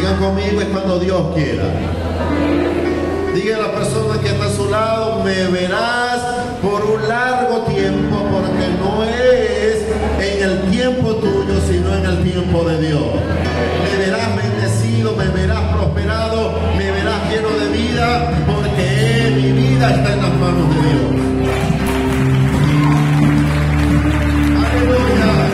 Digan conmigo, es cuando Dios quiera. Diga a la persona que está a su lado, me verás por un largo tiempo, porque no es en el tiempo tuyo, sino en el tiempo de Dios. Me verás bendecido, me verás prosperado, me verás lleno de vida, porque mi vida está en las manos de Dios. Aleluya.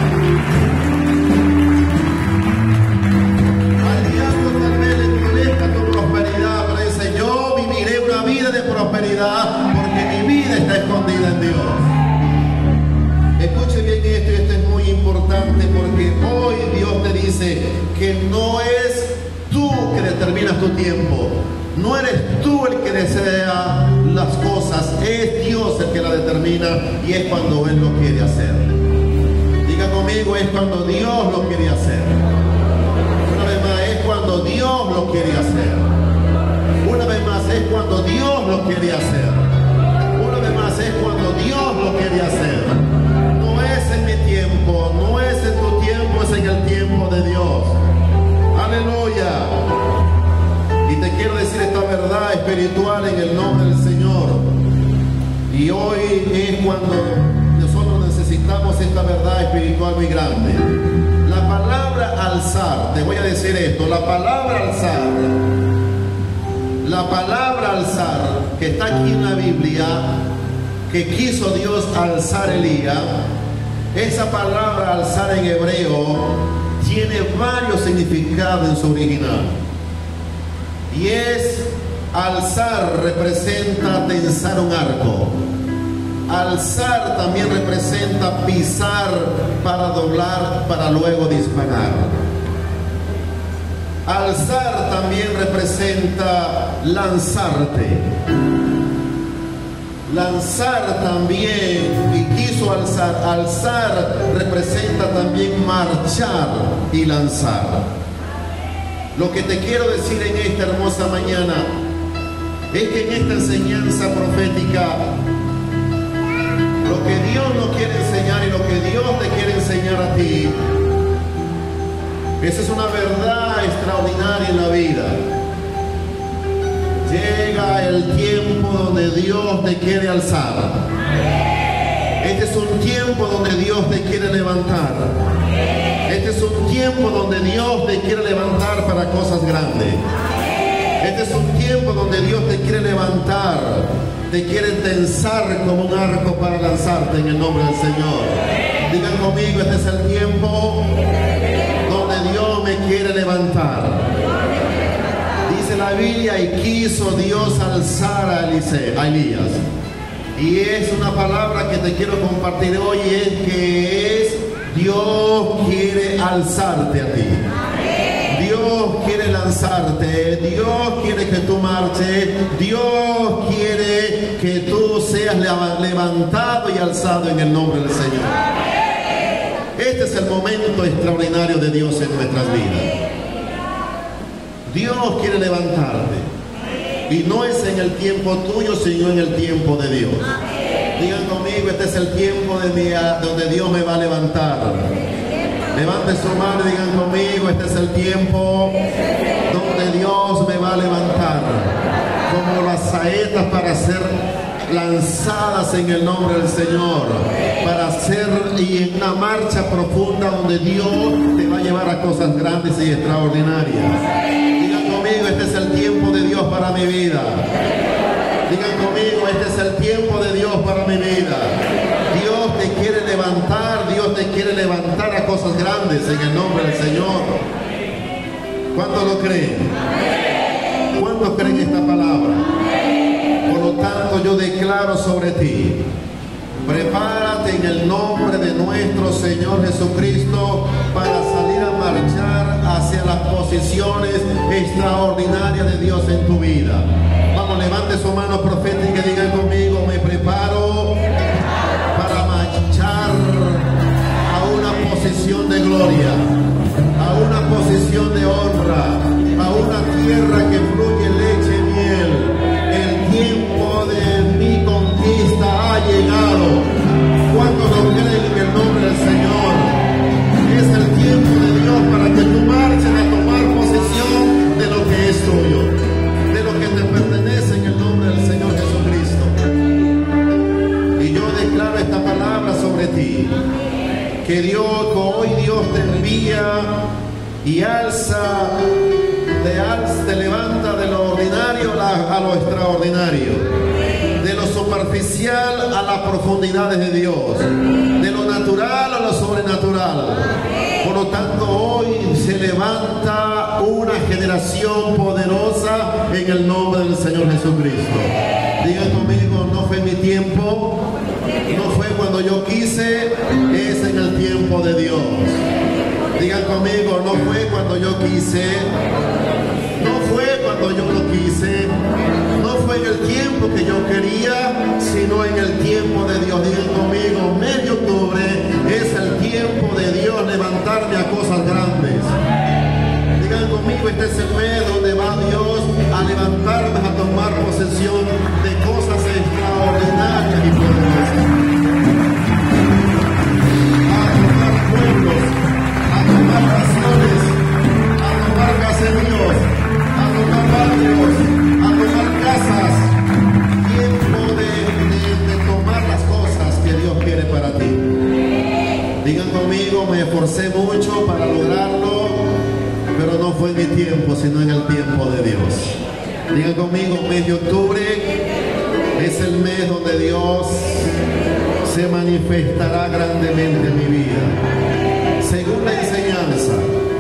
Al diablo tal vez le molesta tu prosperidad, pero dice, yo viviré una vida de prosperidad, porque mi vida está escondida en Dios. Escuche bien esto, y esto es muy importante, porque hoy Dios te dice que no es tú que determinas tu tiempo, no eres tú el que desea las cosas, es Dios el que la determina, y es cuando Él lo quiere hacer. Diga conmigo, es cuando Dios lo quiere hacer. Una vez más, es cuando Dios lo quiere hacer. Una vez más, es cuando Dios lo quiere hacer. Una vez más, es cuando Dios lo quiere hacer. No es en mi tiempo, no es en tu tiempo, es en el tiempo de Dios. Aleluya. Y te quiero decir esta verdad espiritual en el nombre del Señor. Y hoy es cuando nosotros necesitamos esta verdad espiritual muy grande. La palabra alzar, te voy a decir esto, la palabra alzar, que está aquí en la Biblia, que quiso Dios alzar Elías, esa palabra alzar en hebreo tiene varios significados en su original. Y es, alzar representa tensar un arco. Alzar también representa pisar para doblar, para luego disparar. Alzar también representa lanzarte. Lanzar también, y quiso alzar, alzar representa también marchar y lanzar. Lo que te quiero decir en esta hermosa mañana es que en esta enseñanza profética, lo que Dios nos quiere enseñar y lo que Dios te quiere enseñar a ti, esa es una verdad extraordinaria en la vida. Llega el tiempo donde Dios te quiere alzar. Este es un tiempo donde Dios te quiere levantar. Este es un tiempo donde Dios te quiere levantar para cosas grandes. Este es un tiempo donde Dios te quiere levantar, te quiere tensar como un arco para lanzarte en el nombre del Señor. Digan conmigo, este es el tiempo donde Dios me quiere levantar. Dice la Biblia, y quiso Dios alzar a Elías. Y es una palabra que te quiero compartir hoy, es que es Dios quiere alzarte a ti. Dios quiere lanzarte, Dios quiere que tú marches, Dios quiere que tú seas levantado y alzado en el nombre del Señor. Este es el momento extraordinario de Dios en nuestras vidas. Dios quiere levantarte, y no es en el tiempo tuyo, sino en el tiempo de Dios. Digan conmigo, este es el tiempo donde Dios me va a levantar. Levante su mano y digan conmigo, este es el tiempo donde Dios me va a levantar. Como las saetas para ser lanzadas en el nombre del Señor. Para hacer y en una marcha profunda donde Dios te va a llevar a cosas grandes y extraordinarias. Digan conmigo, este es el tiempo de Dios para mi vida. Digan conmigo, este es el tiempo de Dios para mi vida. Dios te quiere levantar, Dios te quiere levantar a cosas grandes en el nombre del Señor. ¿Cuántos lo creen? ¿Cuántos creen esta palabra? Por lo tanto, yo declaro sobre ti, prepárate en el nombre de nuestro Señor Jesucristo para salir a marchar hacia las posiciones extraordinarias de Dios en tu vida. Vamos, levante su mano profética y digan conmigo, me preparo para marchar a una posición de gloria, a una posición de honra, a una tierra que fluye leche y miel. El tiempo de mi conquista ha llegado. ¿Cuántos lo creen en el nombre del Señor? Es el tiempo de Dios para que tú marches a tomar posesión y te levanta de lo ordinario a lo extraordinario, de lo superficial a las profundidades de Dios, de lo natural a lo sobrenatural. Por lo tanto, hoy se levanta una generación poderosa en el nombre del Señor Jesucristo. Digan conmigo, no fue mi tiempo, no fue cuando yo quise, es en el tiempo de Dios. Digan conmigo, no fue cuando yo quise, no fue cuando yo lo quise, no fue en el tiempo que yo quería, sino en el tiempo de Dios. Digan conmigo, mes de octubre es el tiempo de Dios levantarme a cosas grandes. Digan conmigo, este es el mes donde va Dios a levantarme, a tomar posesión de cosas extraordinarias y poderosas. A tomar pueblos, a tomar naciones, a tomar caseríos, a tomar barrios, a tomar casas. Tiempo de tomar las cosas que Dios quiere para ti. Digan conmigo, me esforcé mucho para lograrlo, pero no fue en mi tiempo, sino en el tiempo de Dios. Digan conmigo, mes de octubre es el mes donde Dios se manifestará grandemente en mi vida. Según la enseñanza,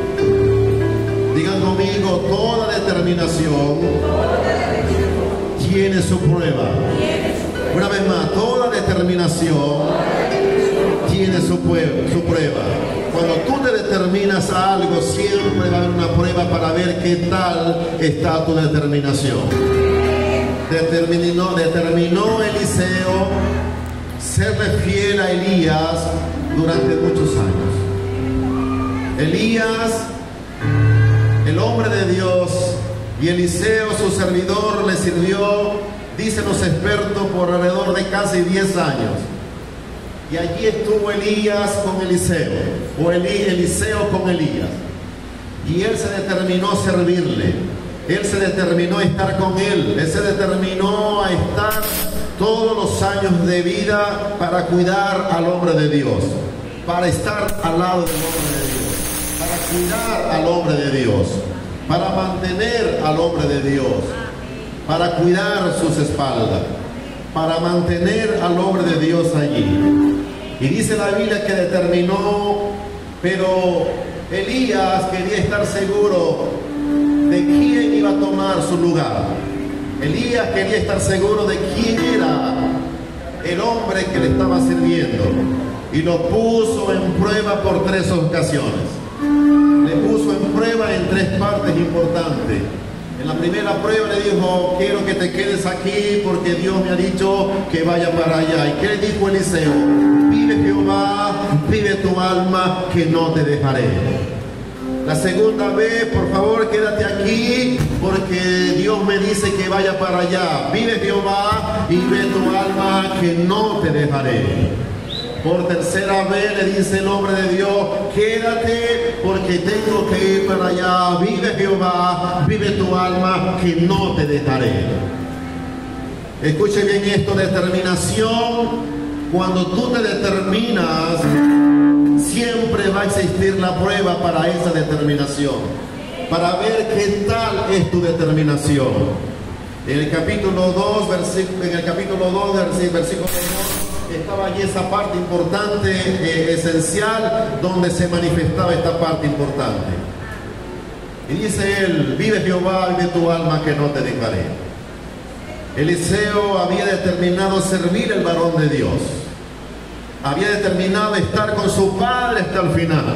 digan conmigo, toda determinación tiene su prueba. Una vez más, toda determinación tiene su prueba. Cuando tú te determinas a algo, siempre va a haber una prueba para ver qué tal está tu determinación. Determinó Eliseo serle fiel a Elías durante muchos años. Elías, el hombre de Dios, y Eliseo, su servidor, le sirvió, dicen los expertos, por alrededor de casi 10 años. Y allí estuvo Elías con Eliseo, o Eliseo con Elías. Y él se determinó a servirle, él se determinó a estar con él se determinó a estar todos los años de vida para cuidar al hombre de Dios, para estar al lado del hombre de Dios, para cuidar al hombre de Dios, para mantener al hombre de Dios, para cuidar sus espaldas, para mantener al hombre de Dios allí. Y dice la Biblia que determinó, pero Elías quería estar seguro de quién iba a tomar su lugar. Elías quería estar seguro de quién era el hombre que le estaba sirviendo. Y lo puso en prueba por 3 ocasiones. Le puso en prueba en 3 partes importantes. En la primera prueba le dijo, quiero que te quedes aquí porque Dios me ha dicho que vaya para allá. ¿Y qué le dijo Eliseo? Vive Jehová, vive tu alma, que no te dejaré. La segunda vez, por favor, quédate aquí porque Dios me dice que vaya para allá. Vive Jehová y vive tu alma, que no te dejaré. Por tercera vez le dice el hombre de Dios, quédate porque tengo que ir para allá. Vive Jehová, vive tu alma, que no te dejaré. Escuche bien esto, determinación. Cuando tú te determinas, siempre va a existir la prueba para esa determinación, para ver qué tal es tu determinación. En el capítulo 2, versículo 2, estaba allí esa parte importante, esencial, donde se manifestaba esta parte importante. Y dice él, vive Jehová, vive tu alma, que no te dejaré. Eliseo había determinado servir al varón de Dios. Había determinado estar con su padre hasta el final.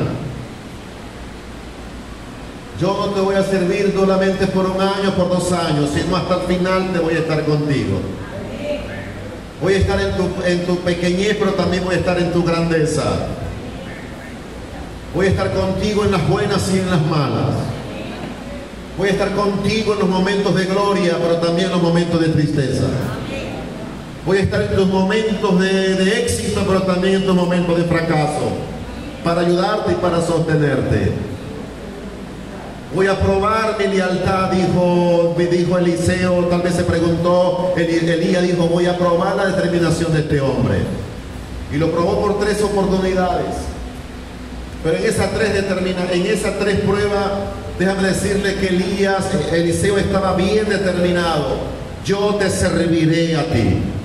Yo no te voy a servir solamente por 1 año, por 2 años, sino hasta el final te voy a estar contigo. Voy a estar en tu pequeñez, pero también voy a estar en tu grandeza. Voy a estar contigo en las buenas y en las malas. Voy a estar contigo en los momentos de gloria, pero también en los momentos de tristeza. Voy a estar en tus momentos de éxito, pero también en tus momentos de fracaso, para ayudarte y para sostenerte. Voy a probar mi lealtad, dijo Eliseo. Tal vez se preguntó, Elías dijo, voy a probar la determinación de este hombre. Y lo probó por 3 oportunidades. Pero en esas tres pruebas, déjame decirle que Eliseo estaba bien determinado. Yo te serviré a ti.